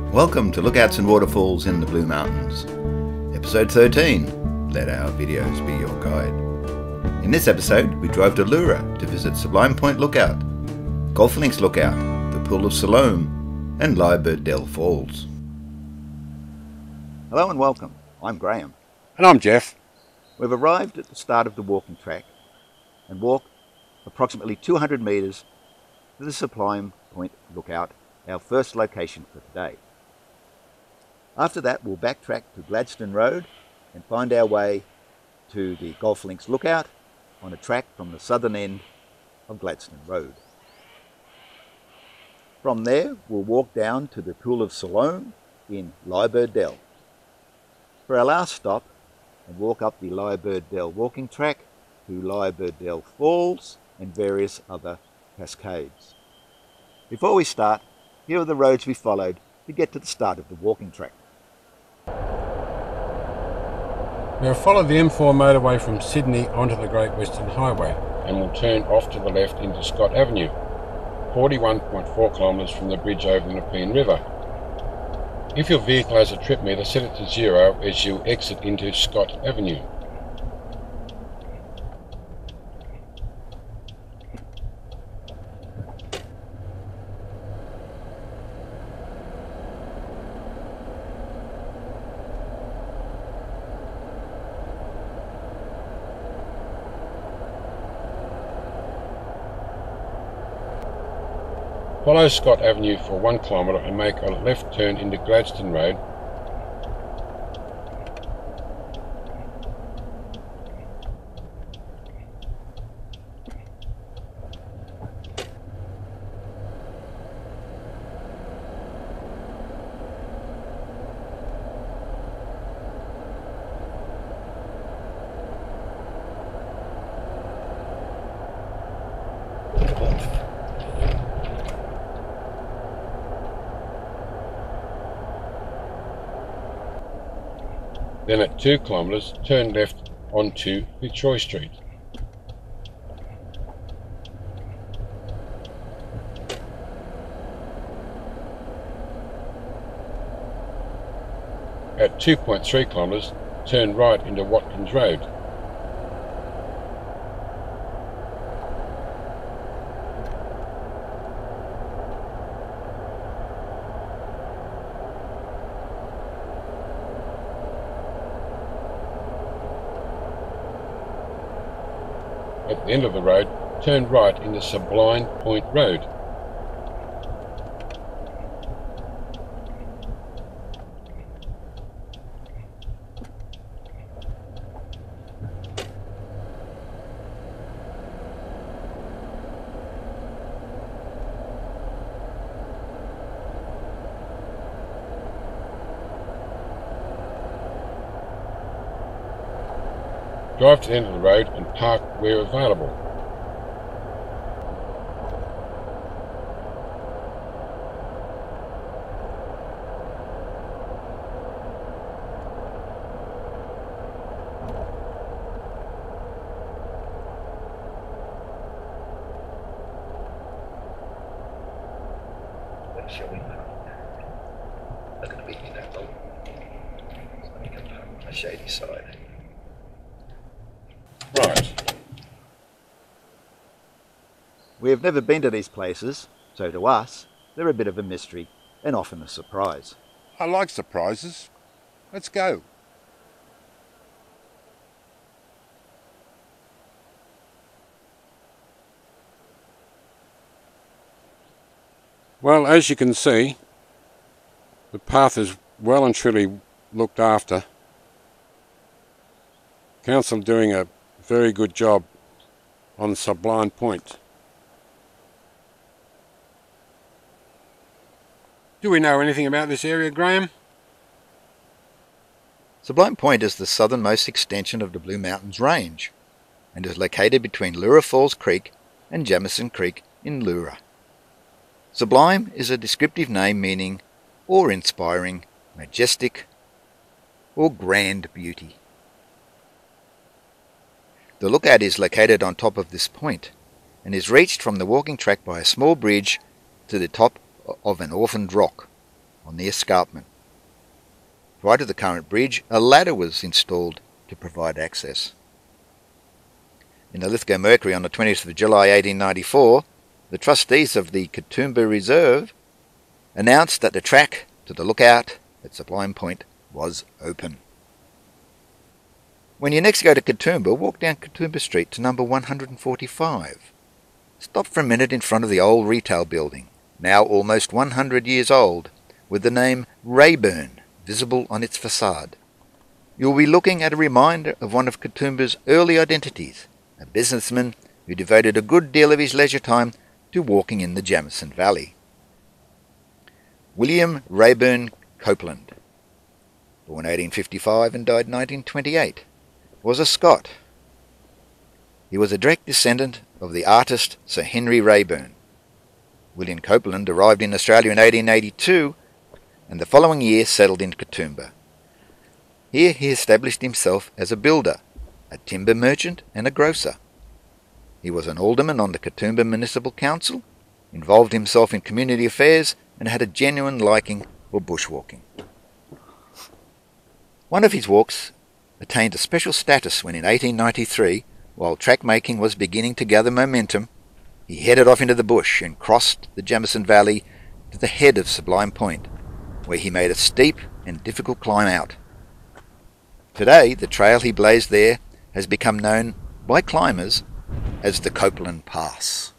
Welcome to Lookouts and Waterfalls in the Blue Mountains. Episode 13, Let Our Videos Be Your Guide. In this episode, we drove to Leura to visit Sublime Point Lookout, Golf Links Lookout, the Pool of Siloam, and Lyrebird Dell Falls. Hello and welcome. I'm Graham. And I'm Jeff. We've arrived at the start of the walking track and walked approximately 200 metres to the Sublime Point Lookout, our first location for today. After that, we'll backtrack to Gladstone Road and find our way to the Golf Links Lookout on a track from the southern end of Gladstone Road. From there, we'll walk down to the Pool of Siloam in Lyrebird Dell for our last stop and walk up the Lyrebird Dell walking track to Lyrebird Dell Falls and various other cascades. Before we start, here are the roads we followed to get to the start of the walking track. We have followed the M4 motorway from Sydney onto the Great Western Highway and will turn off to the left into Scott Avenue, 41.4 kilometres from the bridge over the Nepean River. If your vehicle has a trip meter, set it to 0 as you exit into Scott Avenue. Follow Scott Avenue for 1 kilometre and make a left turn into Gladstone Road. Then at 2 kilometres, turn left onto Fitzroy Street. At 2.3 kilometres, turn right into Watkins Road. At the end of the road, turn right into Sublime Point Road. Drive to the end of the road and park where available. Where shall we park? Not going to be here that long. So let me come park on the shady side. Right. We have never been to these places, so to us, they're a bit of a mystery and often a surprise. I like surprises. Let's go. Well, as you can see, the path is well and truly looked after. Council doing a very good job on Sublime Point. Do we know anything about this area, Graham? Sublime Point is the southernmost extension of the Blue Mountains Range and is located between Leura Falls Creek and Jamison Creek in Leura. Sublime is a descriptive name meaning awe-inspiring, majestic, or grand beauty. The lookout is located on top of this point and is reached from the walking track by a small bridge to the top of an orphaned rock on the escarpment. Prior to the current bridge, a ladder was installed to provide access. In the Lithgow Mercury on the 20th of July 1894, the trustees of the Katoomba Reserve announced that the track to the lookout at Sublime Point was open. When you next go to Katoomba, walk down Katoomba Street to number 145. Stop for a minute in front of the old retail building, now almost 100 years old, with the name Rayburn visible on its facade. You'll be looking at a reminder of one of Katoomba's early identities, a businessman who devoted a good deal of his leisure time to walking in the Jamison Valley. William Rayburn Copeland, born 1855 and died 1928, was a Scot. He was a direct descendant of the artist Sir Henry Rayburn. William Copeland arrived in Australia in 1882 and the following year settled in Katoomba. Here he established himself as a builder, a timber merchant and a grocer. He was an alderman on the Katoomba Municipal Council, involved himself in community affairs and had a genuine liking for bushwalking. One of his walks attained a special status when in 1893, while track making was beginning to gather momentum, he headed off into the bush and crossed the Jamison Valley to the head of Sublime Point, where he made a steep and difficult climb out. Today, the trail he blazed there has become known by climbers as the Copeland Pass.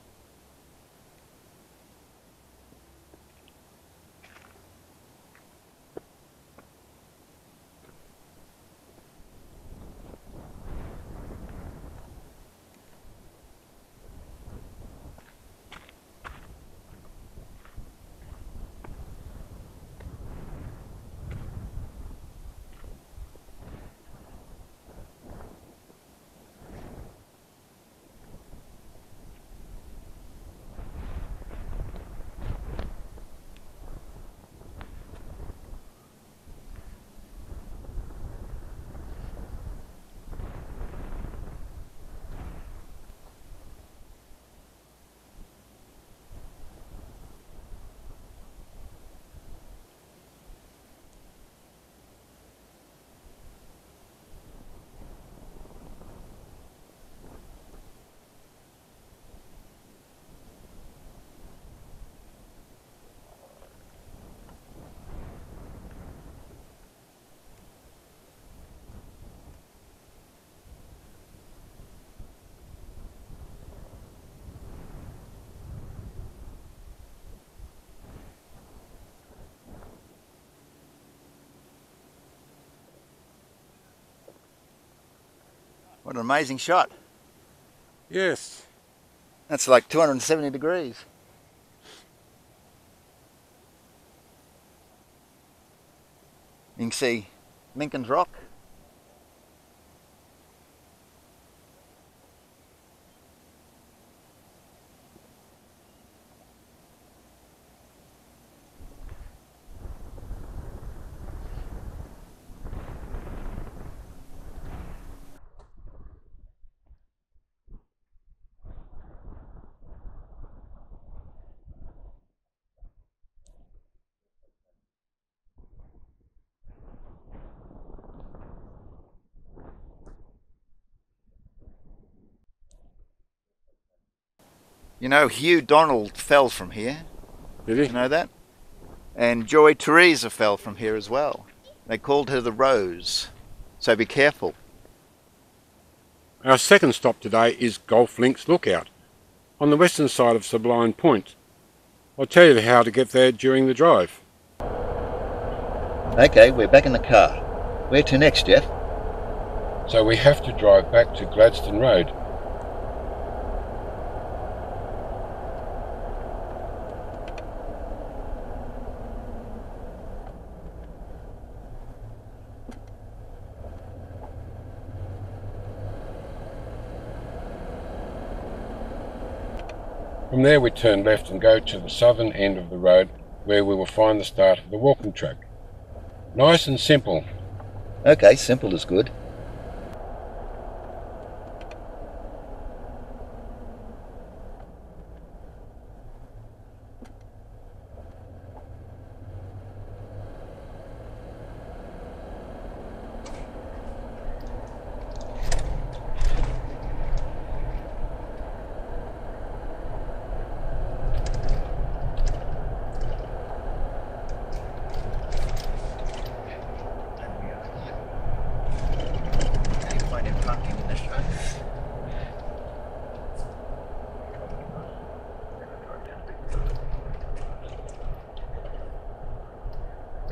What an amazing shot. Yes. That's like 270 degrees. You can see Lincoln's Rock. You know, Hugh Donald fell from here. Did he? You know that? And Joy Teresa fell from here as well. They called her the Rose. So be careful. Our second stop today is Golf Links Lookout, on the western side of Sublime Point. I'll tell you how to get there during the drive. Okay, we're back in the car. Where to next, Jeff? So we have to drive back to Gladstone Road. From there we turn left and go to the southern end of the road where we will find the start of the walking track. Nice and simple. Okay, simple is good.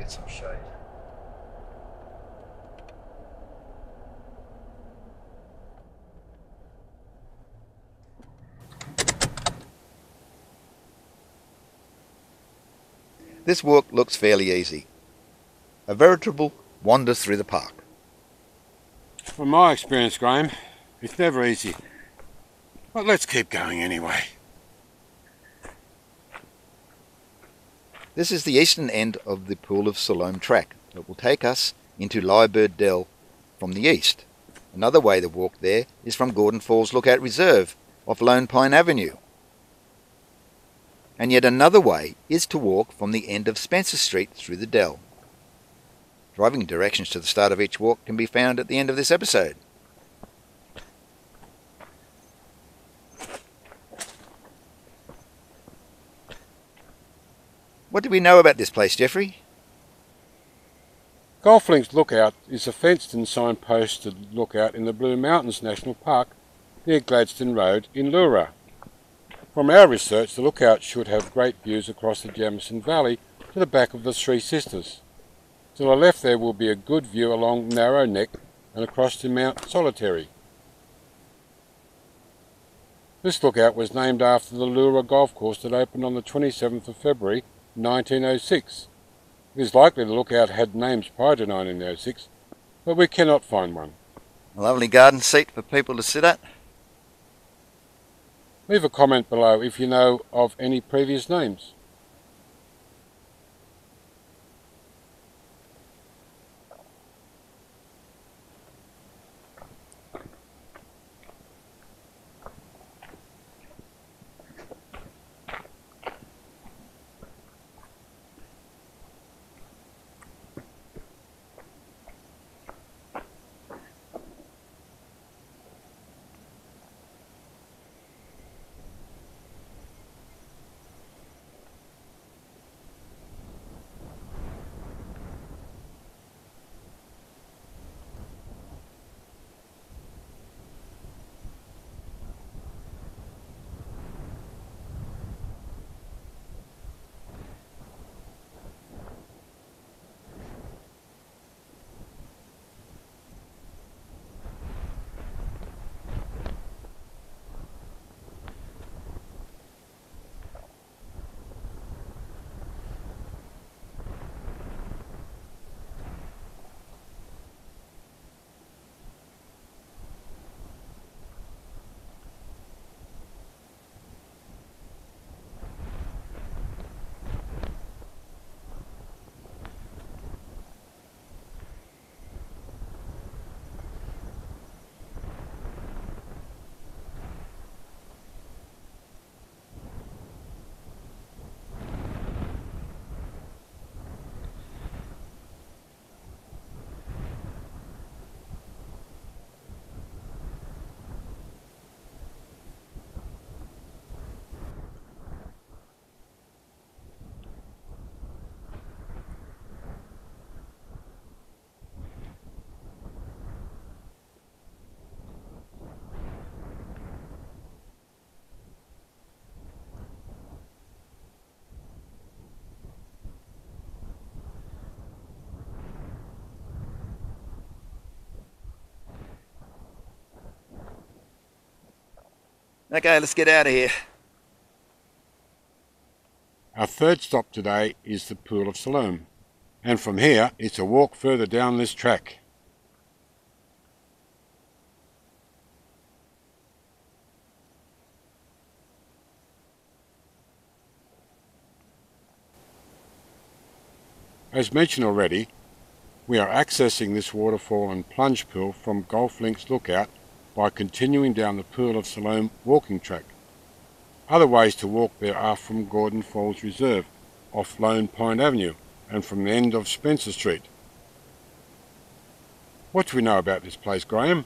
get some shade. This walk looks fairly easy. A veritable wander through the park. From my experience, Graham, it's never easy. But let's keep going anyway. This is the eastern end of the Pool of Siloam track that will take us into Lyrebird Dell from the east. Another way to walk there is from Gordon Falls Lookout Reserve off Lone Pine Avenue. And yet another way is to walk from the end of Spencer Street through the Dell. Driving directions to the start of each walk can be found at the end of this episode. What do we know about this place, Jeffrey? Golf Links Lookout is a fenced and signposted lookout in the Blue Mountains National Park near Gladstone Road in Leura. From our research, the lookout should have great views across the Jamison Valley to the back of the Three Sisters. To the left there will be a good view along Narrow Neck and across to Mount Solitary. This lookout was named after the Leura golf course that opened on the 27th of February 1906. It is likely the lookout had names prior to 1906, but we cannot find one. A lovely garden seat for people to sit at. Leave a comment below if you know of any previous names. Okay, let's get out of here. Our third stop today is the Pool of Siloam, and from here it's a walk further down this track. As mentioned already, we are accessing this waterfall and plunge pool from Golf Links Lookout by continuing down the Pool of Siloam walking track. Other ways to walk there are from Gordon Falls Reserve, off Lone Pine Avenue, and from the end of Spencer Street. What do we know about this place, Graham?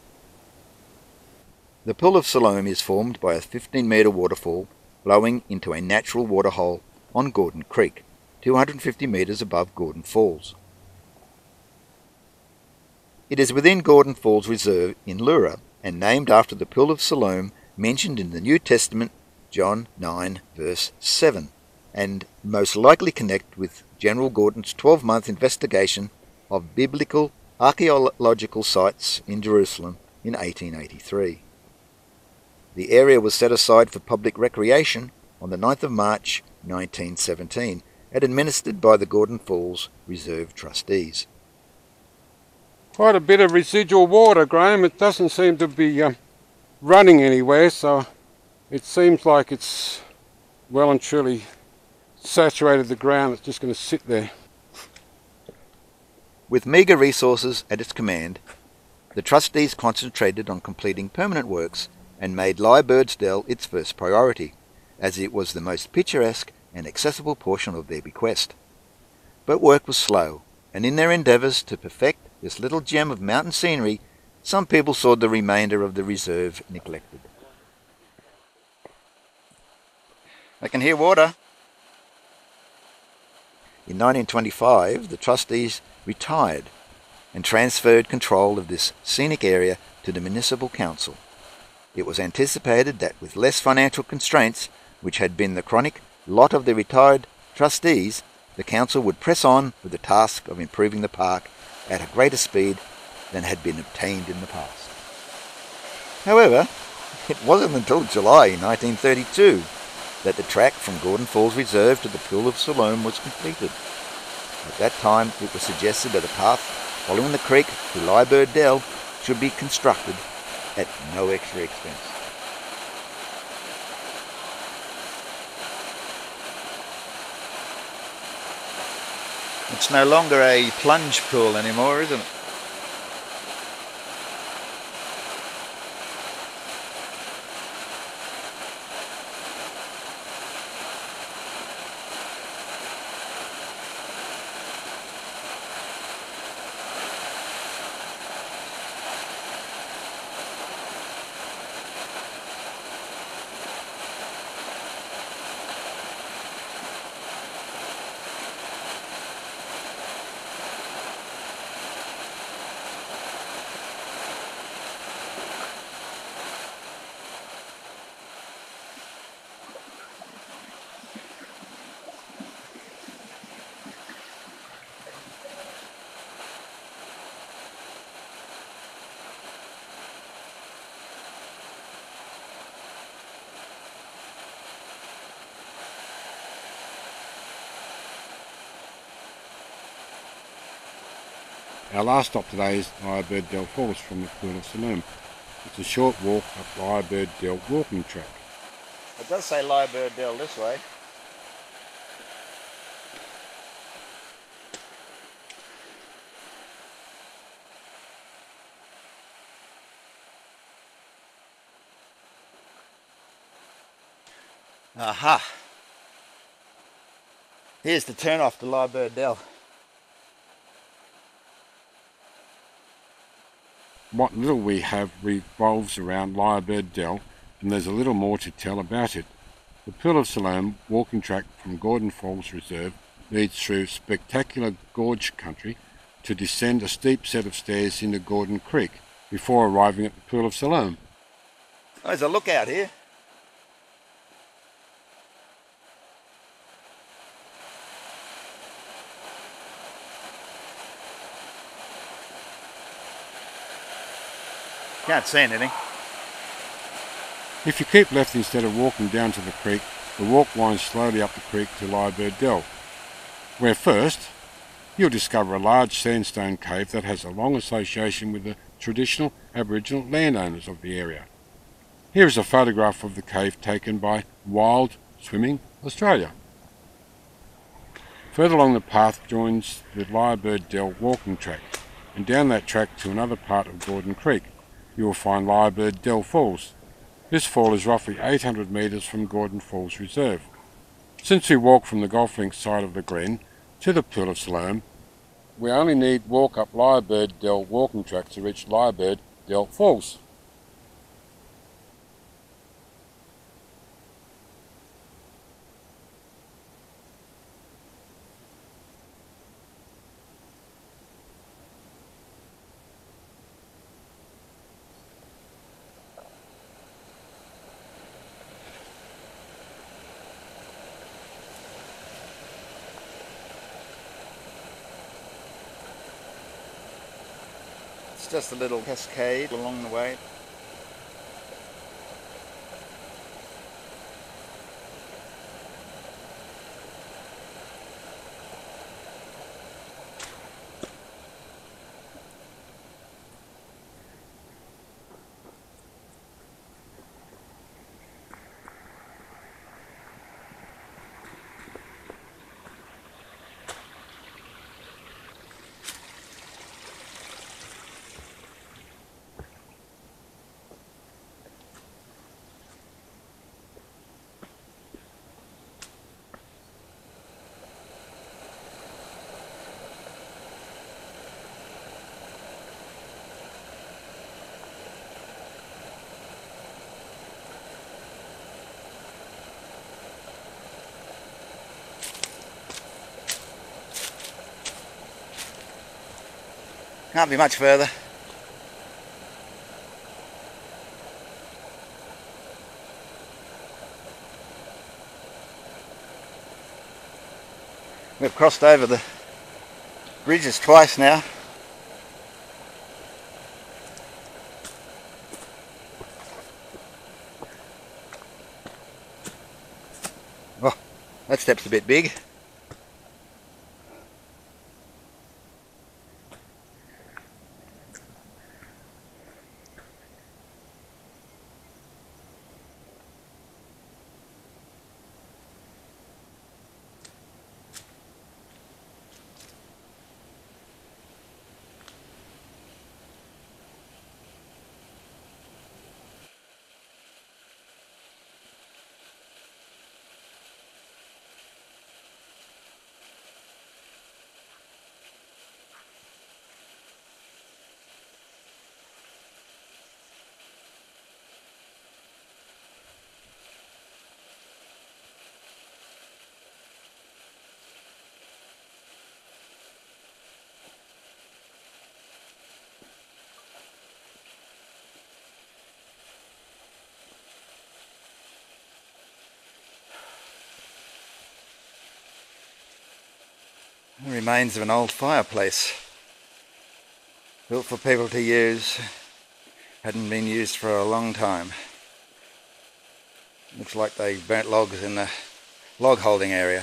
The Pool of Siloam is formed by a 15-metre waterfall flowing into a natural waterhole on Gordon Creek, 250 metres above Gordon Falls. It is within Gordon Falls Reserve in Leura and named after the Pool of Siloam mentioned in the New Testament, John 9 verse 7, and most likely connect with General Gordon's 12-month investigation of biblical archaeological sites in Jerusalem in 1883. The area was set aside for public recreation on the 9th of March 1917 and administered by the Gordon Falls Reserve trustees. Quite a bit of residual water, Graham. It doesn't seem to be running anywhere, so it seems like it's well and truly saturated the ground. It's just going to sit there. With meagre resources at its command, the trustees concentrated on completing permanent works and made Lyrebirds Dell its first priority, as it was the most picturesque and accessible portion of their bequest. But work was slow, and in their endeavours to perfect this little gem of mountain scenery, some people saw the remainder of the reserve neglected. I can hear water. In 1925, the trustees retired and transferred control of this scenic area to the municipal council. It was anticipated that with less financial constraints, which had been the chronic lot of the retired trustees, the council would press on with the task of improving the park at a greater speed than had been obtained in the past. However, it wasn't until July 1932 that the track from Gordon Falls Reserve to the Pool of Siloam was completed. At that time, it was suggested that a path following the creek to Lyrebird Dell should be constructed at no extra expense. It's no longer a plunge pool anymore, isn't it? Our last stop today is Lyrebird Dell Falls from the Pool of Siloam. It's a short walk up Lyrebird Dell walking track. It does say Lyrebird Dell this way. Aha! Here's the turn off to Lyrebird Dell. What little we have revolves around Lyrebird Dell, and there's a little more to tell about it. The Pool of Siloam walking track from Gordon Falls Reserve leads through spectacular gorge country to descend a steep set of stairs into Gordon Creek before arriving at the Pool of Siloam. There's a lookout here. Can't see anything. If you keep left instead of walking down to the creek, the walk winds slowly up the creek to Lyrebird Dell, where first you'll discover a large sandstone cave that has a long association with the traditional Aboriginal landowners of the area. Here is a photograph of the cave taken by Wild Swimming Australia. Further along the path joins the Lyrebird Dell walking track, and down that track to another part of Gordon Creek you will find Lyrebird Dell Falls. This fall is roughly 800 metres from Gordon Falls Reserve. Since we walk from the golf links side of the Glen to the Pool of Siloam, we only need walk up Lyrebird Dell walking track to reach Lyrebird Dell Falls. It's just a little cascade along the way. Can't be much further. We've crossed over the bridges twice now. Oh, that step's a bit big. The remains of an old fireplace, built for people to use, hadn't been used for a long time. Looks like they burnt logs in the log holding area.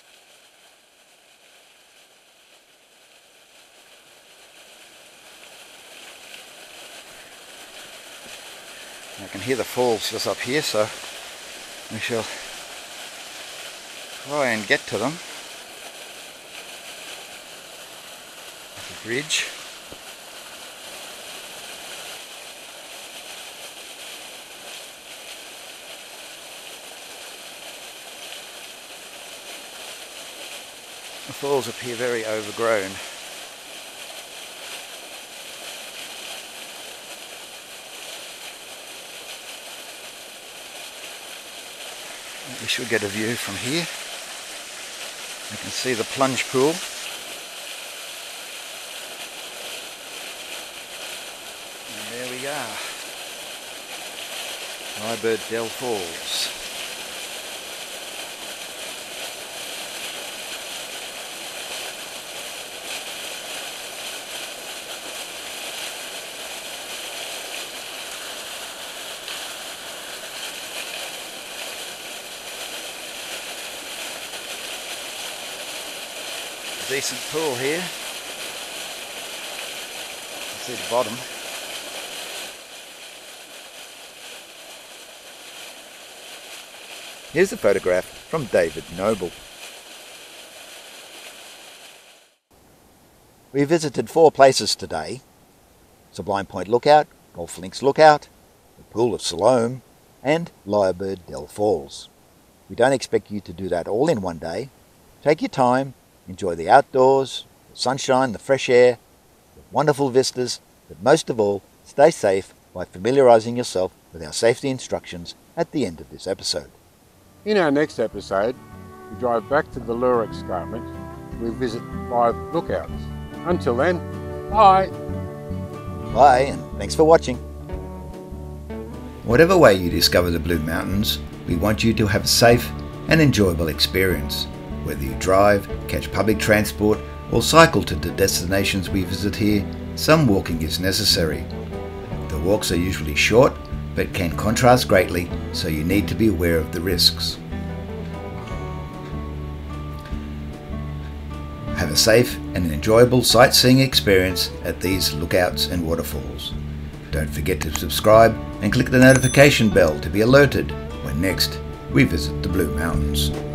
I can hear the falls just up here, so we shall try and get to them. Bridge. The falls appear very overgrown. We should get a view from here. You can see the plunge pool. Lyrebird Dell Falls. Decent pool here. You can see the bottom. Here's a photograph from David Noble. We visited 4 places today: Sublime Point Lookout, Golf Links Lookout, the Pool of Siloam, and Lyrebird Dell Falls. We don't expect you to do that all in one day. Take your time, enjoy the outdoors, the sunshine, the fresh air, the wonderful vistas, but most of all, stay safe by familiarising yourself with our safety instructions at the end of this episode. In our next episode, we drive back to the Lure Escarpment. We visit 5 lookouts. Until then, bye! Bye, and thanks for watching. Whatever way you discover the Blue Mountains, we want you to have a safe and enjoyable experience. Whether you drive, catch public transport, or cycle to the destinations we visit here, some walking is necessary. The walks are usually short, but can contrast greatly, so you need to be aware of the risks. Have a safe and enjoyable sightseeing experience at these lookouts and waterfalls. Don't forget to subscribe and click the notification bell to be alerted when next we visit the Blue Mountains.